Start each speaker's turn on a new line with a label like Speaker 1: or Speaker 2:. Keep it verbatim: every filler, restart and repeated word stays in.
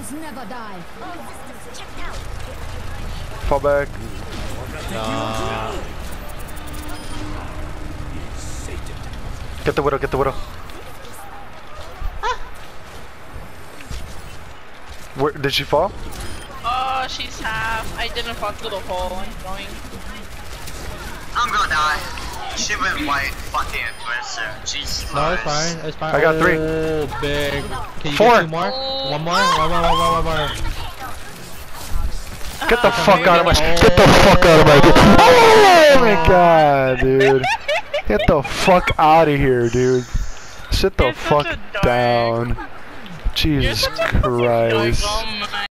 Speaker 1: Heroes never die.
Speaker 2: Fall back.
Speaker 3: Nah.
Speaker 2: Get the widow, get the widow.
Speaker 4: Ah.
Speaker 2: Where did she fall?
Speaker 4: Oh, she's half. I didn't fall through the hole. I'm going.
Speaker 5: I'm gonna die. She went white. Fucking aggressive. Jesus.
Speaker 3: No, it's fine. It's fine.
Speaker 2: I got three.
Speaker 3: Oh, big. Can you
Speaker 2: Four.
Speaker 3: get two more?
Speaker 4: Oh.
Speaker 3: One more? One more, one more, one more.
Speaker 2: Get the
Speaker 4: Uh,
Speaker 2: fuck out of my get the fuck out of my Oh my god, dude. Get the fuck out of here, dude. Sit the
Speaker 4: You're such
Speaker 2: fuck
Speaker 4: a dork.
Speaker 2: down.
Speaker 4: You're
Speaker 2: Jesus
Speaker 4: such a fucking dork.
Speaker 2: Christ.
Speaker 4: Oh my